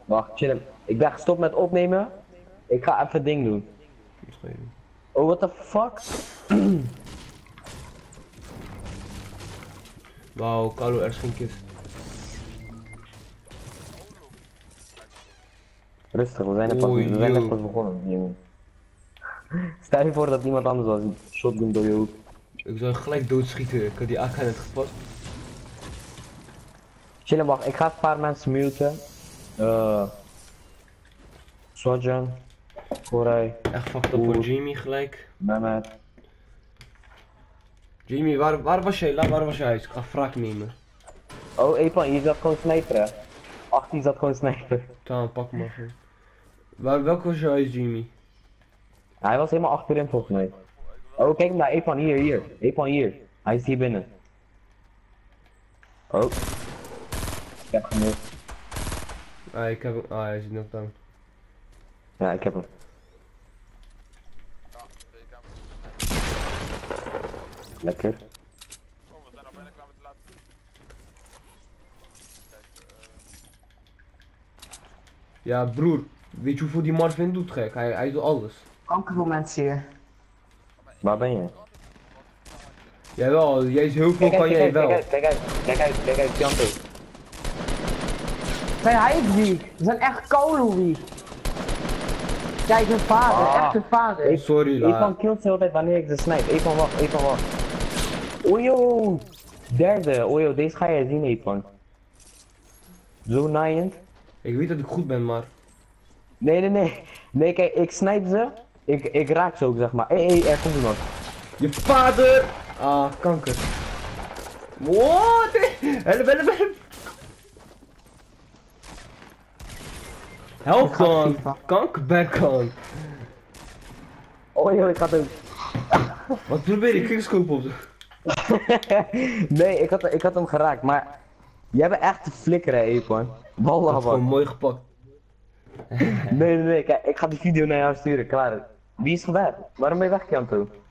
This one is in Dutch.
Wacht, chill. Ik ben gestopt met opnemen. Ik ga even het ding doen. Oh, what the fuck? Wauw, Carlo, er is geen kist. Rustig, we zijn er pas, Oei, we zijn net yo. pas begonnen, jongen. Stel je voor dat iemand anders was die shotgun door je hoek. Ik zou gelijk doodschieten, ik had die AK net gepakt. Chillen, wacht, ik ga een paar mensen muten. Sojan, Koray, Echt fucked up voor Jamie gelijk. Mehmet. Jamie, waar was jij? Waar was jij? Ik ga wraak nemen. Oh, Epan, je zat gewoon sniper, hè? 18 zat gewoon sniper. Taan, pak maar gewoon. Welke was jouw huis, Jamie? Hij was helemaal achterin volgens mij. Oh, kijk hem daar, Epan, hier. Epan, hier. Hij is hier binnen. Oh. Ik heb gemist. Ah, ik heb hem. Ah, hij zit nog down. Ja, ik heb hem. Lekker. Oh, we zijn al bijna klaar met de laatste. Ja, broer. Weet je hoeveel die Marvin doet, gek? Hij doet alles. Kankermoment hier. Waar ben je? Jawel, jij is heel veel, kan jij wel. Kijk uit, Janto. Nee, hij is weak. We zijn echt kolo weak. Kijk, zijn vader, echt zijn vader. Sorry, la. Epan killt ze altijd wanneer ik ze snipe. Epan wacht. Ojo! Derde, ojo, deze ga jij zien, Epan. Zo naaiend. Ik weet dat ik goed ben, maar. Nee, kijk, ik snipe ze. Ik raak ze ook, zeg maar. Hé, er komt iemand. Je vader! Ah, kanker. What? Help. Help dan! Kankerback on! Ojo, ik had hem. Wat probeer ik? Quickscope op. Nee, ik had hem geraakt, maar. Jij bent echt te flikkeren, Epan. Wallah, Dat is gewoon man. mooi gepakt. Nee, kijk, ik ga die video naar jou sturen, klaar. Wie is weg? Waarom ben je weg, Janto?